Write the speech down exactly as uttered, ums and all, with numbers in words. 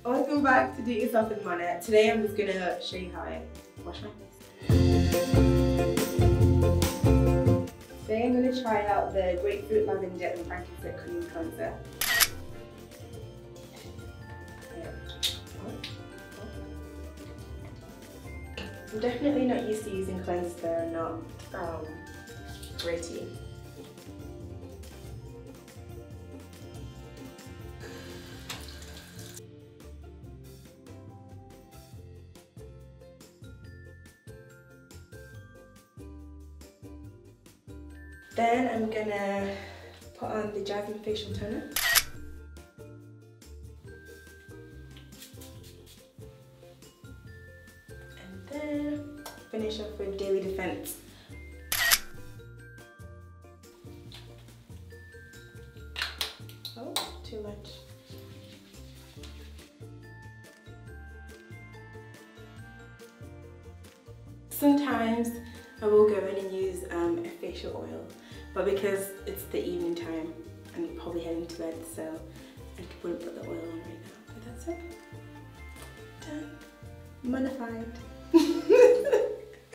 Welcome back to Do It Yourself with Mana. Today I'm just going to show you how I wash my face. Today I'm going to try out the Grapefruit, Lavender Frankincense Cream Cleanser. I'm definitely not used to using cleansers that are not um, gritty. Then I'm gonna put on the Jasmine facial toner. And then finish off with Daily Defense. Oh, too much. Sometimes I will go in and use um, a facial oil, but because it's the evening time and I'm probably heading to bed, so I wouldn't put the oil on right now. But that's it. Done. Modified.